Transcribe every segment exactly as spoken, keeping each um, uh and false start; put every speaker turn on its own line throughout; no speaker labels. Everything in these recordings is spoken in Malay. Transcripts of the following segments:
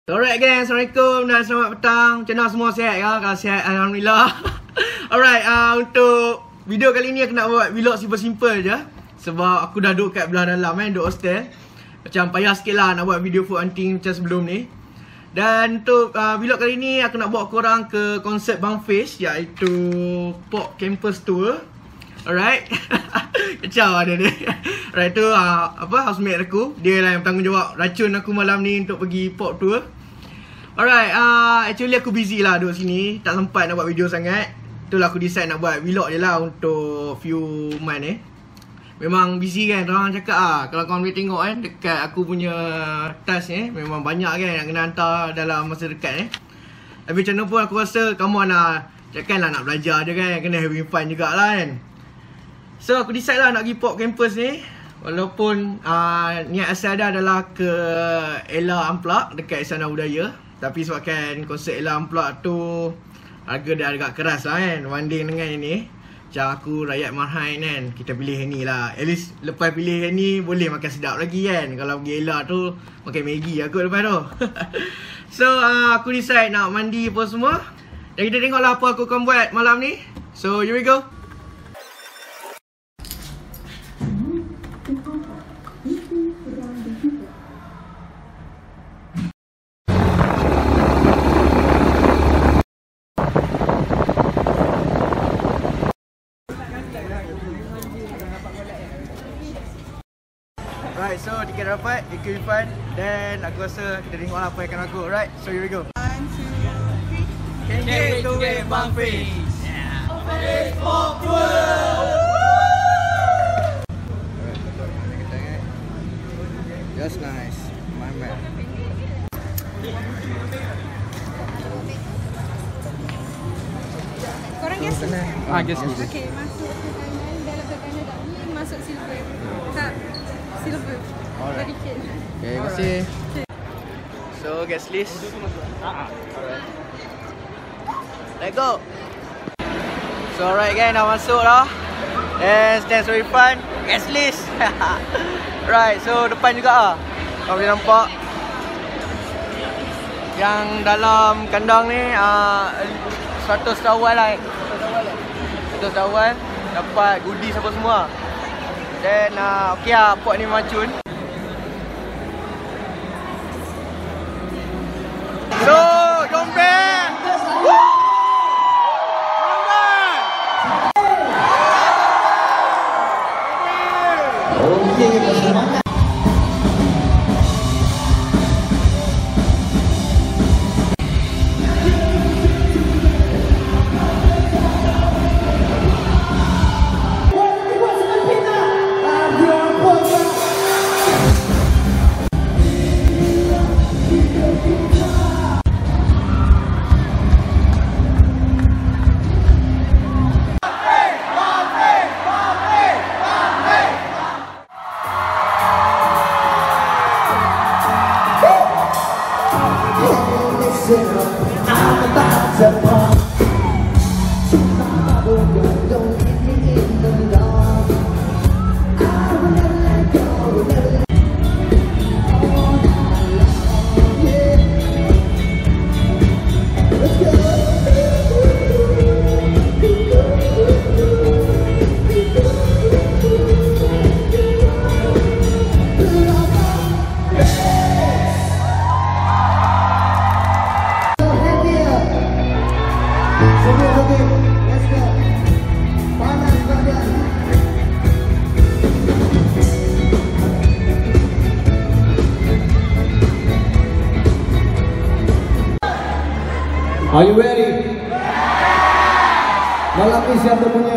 Alright guys, Assalamualaikum dan selamat petang. Macam mana semua, sihat ya? Kalau sihat, Alhamdulillah. Alright, uh, untuk video kali ni aku nak buat vlog simple-simple je. Sebab aku dah duduk kat belah dalam kan, duduk hostel. Macam payah sikit lah nak buat video food hunting macam sebelum ni. Dan untuk uh, vlog kali ni aku nak bawa korang ke konsert Bang Fish, iaitu Pop Campus Tour. Alright. Kacau ada dia. Alright, tu uh, apa housemate aku. Dia lah yang bertanggungjawab racun aku malam ni untuk pergi pop tour. Alright, uh, actually aku busy lah duduk sini, tak sempat nak buat video sangat. Itulah aku decide nak buat vlog je lah untuk few month ni. Memang busy kan, orang cakap ah, kalau korang boleh tengok kan dekat aku punya task ni, memang banyak kan nak kena hantar dalam masa dekat ni. Tapi macam mana pun aku rasa come on lah, takkan lah nak belajar je kan, kena having fun jugalah kan. So aku decide lah nak pergi pop campus ni. Walaupun uh, niat asal dia adalah ke Ella Unplugged dekat Istana Budaya. Tapi sebabkan konsert Ella Unplugged tu harga dia agak keras lah kan, banding dengan ini. Macam aku rakyat marhain kan, kita pilih yang ni lah. At least lepas pilih yang ni boleh makan sedap lagi kan. Kalau pergi Ella tu makan Maggi aku lepas tu. So uh, aku decide nak mandi apa semua. Dan kita tengok lah apa aku akan buat malam ni. So here we go. Alright, so tiket dapat, tiket refund. Dan aku rasa kita tengok lah apa yang akan aku. Alright, so here we go. One, two, three. Can't wait to get Bang Fish. Fish Pop Tour. Just nice, my man.
Korang guess ni?
Ah, guess ni.
Okay, masuk ke kanan, dalam ke kanan tak ni, masuk silver. Tak, silver.
Alright.
Sedikit.
Okay, terima kasih. So, guest list. Alright. Let's go. So, alright guys, dah masuk lah. And stands for refund. Guest list. Right, so depan juga lah. Kau boleh nampak yang dalam kandang ni uh, seratus awal lah. seratus awal dapat goodies apa semua. Then uh, ok lah, pot ni macun. So, jombe! Woo! I'm about to pop. Tomorrow don't hit me in the dark. I will never let go, will never let go. All night long, yeah. Let's go.
Are you ready? Malam ini siapa punya?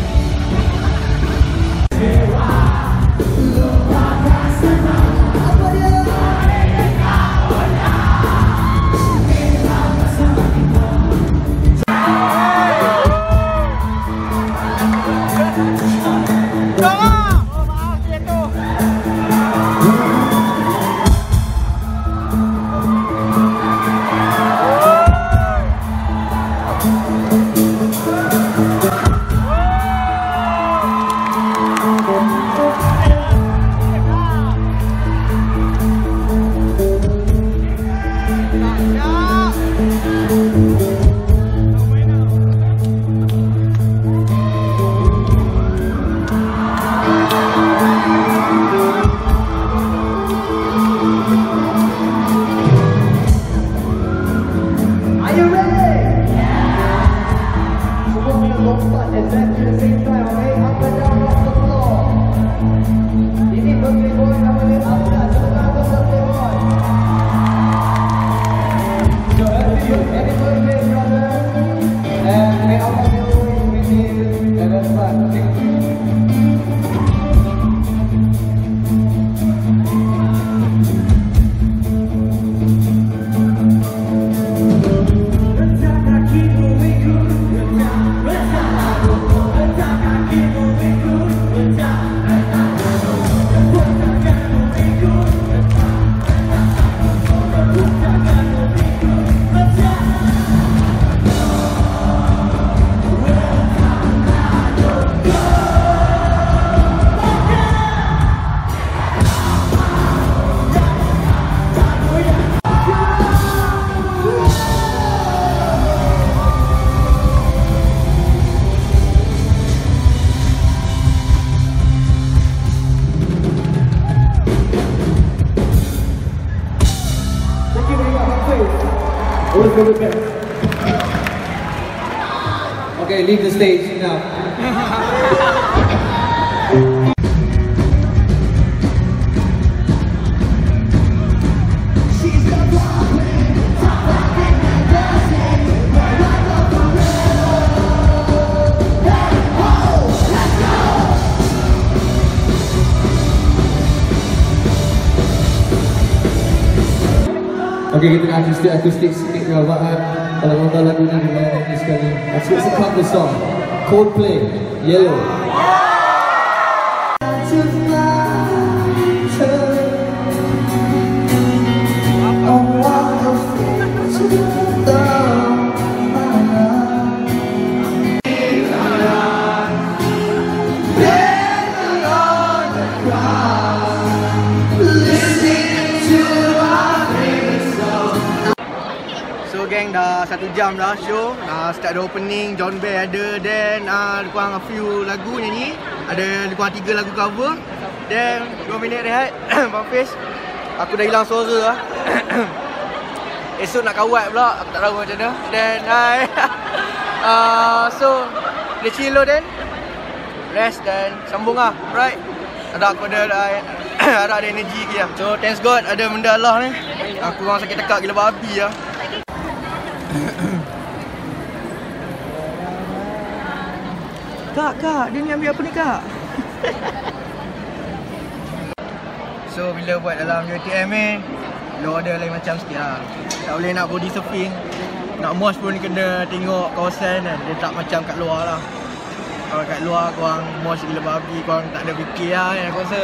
Apa
lompat exactly the same time, okay? Up and down off the floor. Ini birthday boy namanya Afsat. Sebentar tu birthday boy. So happy, happy birthday, brother. And may Allah be always with you and have fun, okay? Okay, leave the stage now. Okay, kita nak akustik-akustik sikit ke Abang. Kalau nonton lagu ni dengan nyanyi sekali. Let's get some cover song. Coldplay, Yellow.
So geng, dah satu jam dah show. uh, Start ada opening, John Bear ada. Then uh, lebih kurang a few lagu nyanyi. Ada lebih kurang tiga lagu cover. Then dua minit rehat. Mampus. Aku dah hilang suara lah. Esok nak kawat pula, aku tak tahu macam mana. Then hi. uh, So dia chill then rest dan sambung lah. Right. Ada aku ada Harap ada energi lagi lah. So thanks God ada benda Allah ni. Aku orang sakit tekak gila babi lah. Kak, kak, dia ni ambil apa ni kak? So bila buat dalam U T M ni, lo ada lain macam sikit lah. Tak boleh nak body surfing. Nak mosh pun kena tengok kawasan kan. Dia tak macam kat luar lah. Kalau kat luar korang mosh gila babi, korang tak ada fikir lah kan aku rasa.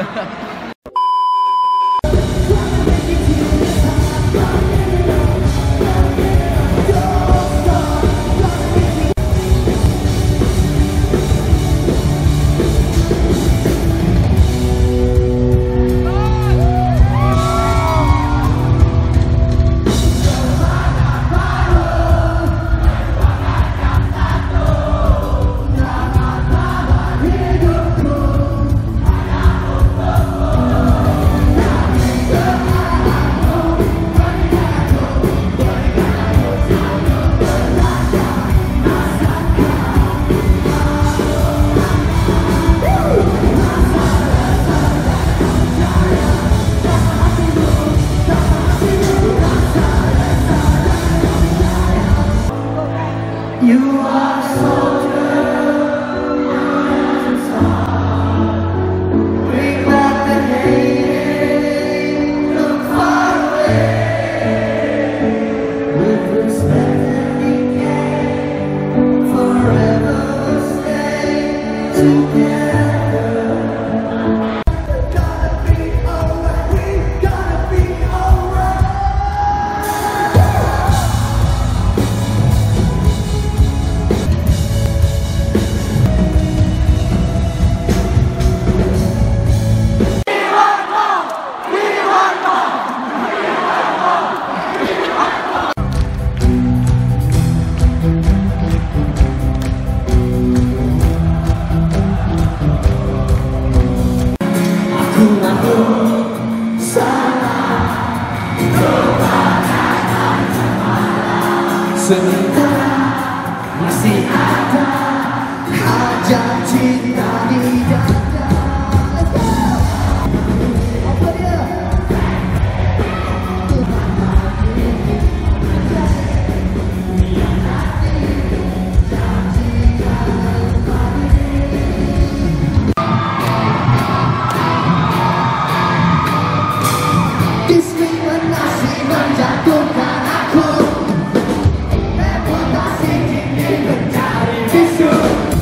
cinta di dada. Let's go. Apa dia? Diskriminasi menjatuhkan aku, reputasi kini mencari bisu.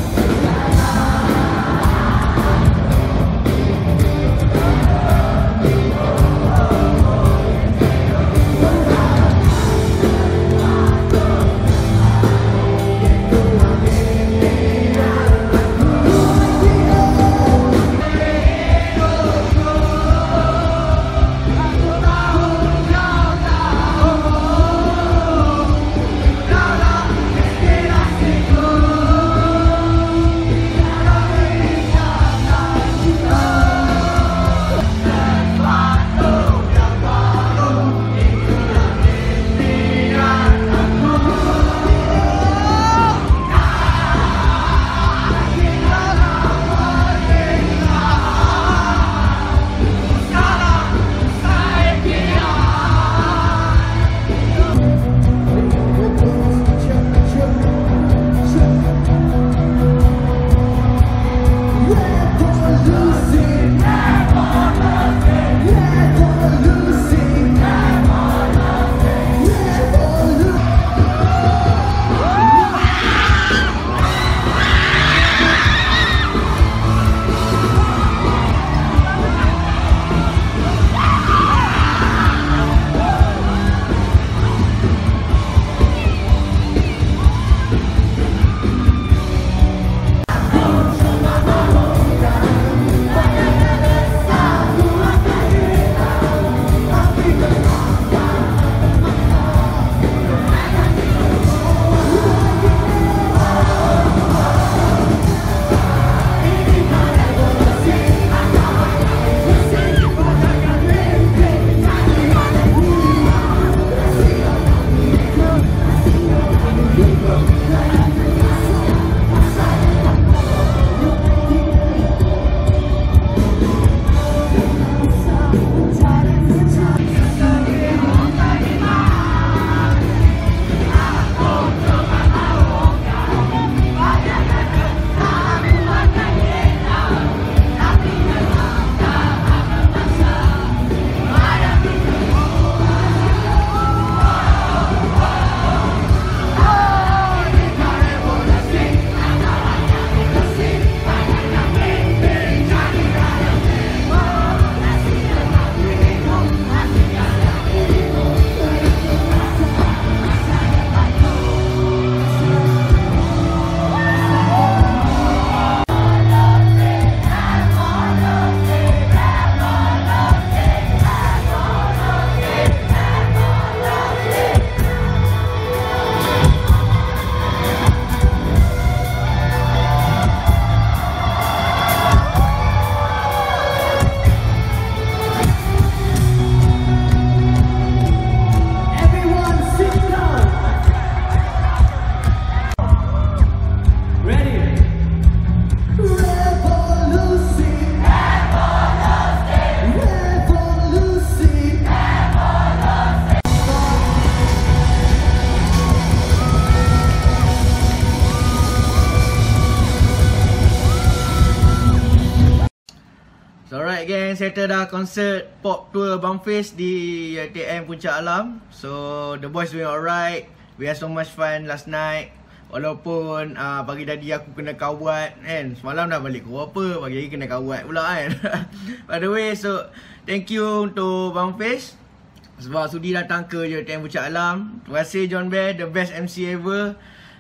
So alright gang, settle dah konsert pop tour Bumface di A T M Puncak Alam. So the boys doing alright. We had so much fun last night. Walaupun uh, pagi tadi aku kena kawat kan. Semalam dah balik kau apa, pagi lagi kena kawat pula kan. By the way, so thank you untuk Bumface sebab sudi datang ke A T M Puncak Alam. Terima kasih John Bear, the best M C ever.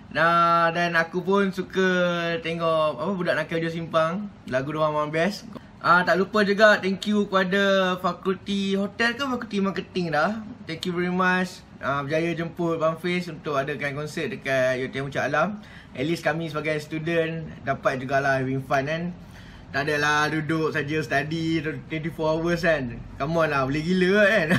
Nah, dan aku pun suka tengok apa Budak Nakal Hijau Simpang. Lagu diorang memang best. Ah, tak lupa juga thank you kepada Fakulti Hotel ke Fakulti Marketing dah. Thank you very much. Ah, berjaya jemput Bumface untuk adakan konsert dekat A T M Puncak Alam. At least kami sebagai student dapat jugalah having fun kan. Tak adalah duduk saja study twenty-four hours kan. Come on lah, boleh gila kan.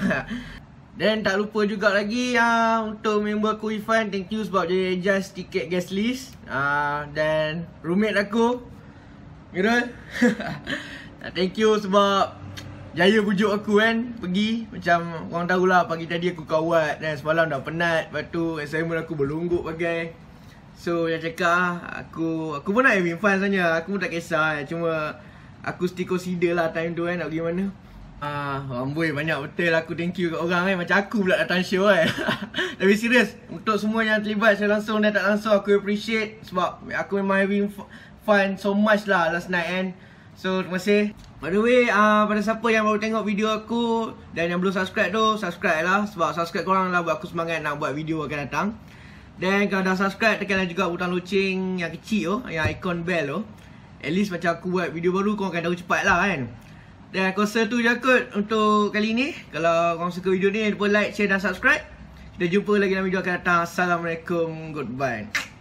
Dan tak lupa juga lagi uh, untuk member aku Irfan, thank you sebab dia adjust tiket guest list. uh, Dan roommate aku Mirul. Thank you sebab Jaya bujuk aku kan pergi. Macam orang tahulah pagi tadi aku kawat dan semalam dah penat. Lepas tu assignment aku berlungguk bagai. So yang cakap aku aku pun nak having fun sebenarnya. Aku pun tak kisah. Cuma aku still consider lah time tu kan nak pergi mana. Ah, amboi banyak betul aku thank you kat orang kan. Macam aku pula datang show kan. Tapi serius untuk semua yang terlibat secara langsung dan tak langsung aku appreciate. Sebab aku memang having fun so much lah last night kan. So terima kasih. By the way, uh, pada siapa yang baru tengok video aku dan yang belum subscribe tu, subscribe lah. Sebab subscribe korang lah buat aku semangat nak buat video akan datang. Dan kalau dah subscribe, tekanlah juga butang loceng yang kecil tu, yang ikon bell tu. At least macam aku buat video baru, korang akan tahu cepat lah kan. Dan aku rasa tu je kot untuk kali ni. Kalau korang suka video ni, jangan lupa like, share dan subscribe. Kita jumpa lagi dalam video akan datang. Assalamualaikum, goodbye.